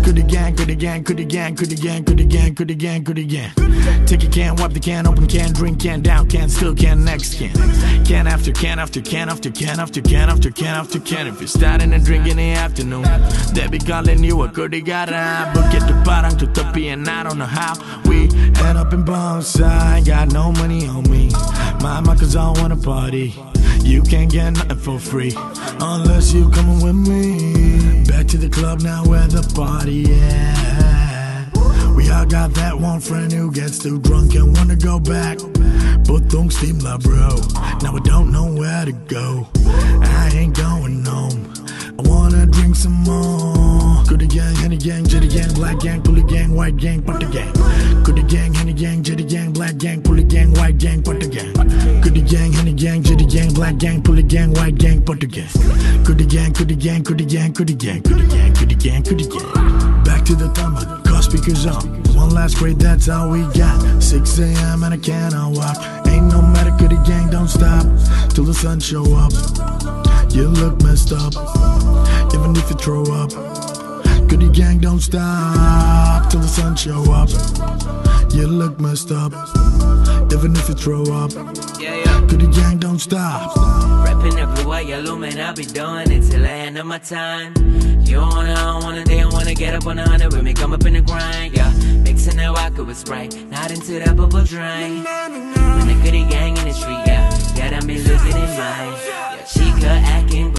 Goody gang, goody gang, goody gang, goody gang, goody gang, goody gang, goody gang. Take a can, wipe the can, open can, drink can, down can, still can, next can. Can after can after can after can after can after can after can. If you're starting to drink in the afternoon, they be calling you a goody gara. But get the parang to tepi and I don't know how. We head up in Bonsai, got no money on me. My cause I wanna party. You can't get nothing for free unless you coming with me. Back to the club now where the party at. We all got that one friend who gets too drunk and wanna go back. Potong steam la bro, now I don't know where to go. I ain't going home, I wanna drink some more. Goody gang, Henny gang, Jetty gang, black gang, pulley gang, white gang, party gang. Goody gang, Henny gang, Jetty gang, black gang, pulley gang, white gang, party gang. Goody gang, Henny gang, Jetty gang, black gang, pulley gang, white gang, party gang. Goody gang, goody gang, goody gang, goody gang, goody gang, goody gang, goody gang. Back to the thumber, car speakers on. One last grade, that's all we got. 6 a.m. and I cannot walk. Ain't no matter, goody gang, don't stop till the sun show up. You look messed up, even if you throw up. Goody gang, don't stop till the sun show up. You look messed up, even if you throw up. Goody gang, don't stop. Rapping that blue, white, yellow, man, I'll be doing it till the end of my time. You don't wanna, I don't wanna, they don't wanna get up on 100 with me, come up in the grind, yeah. Mixing that vodka with Sprite, not into that bubble drink. When the goody gang in the street, yeah, yeah, I be losing in mind. Yeah, she cut acting.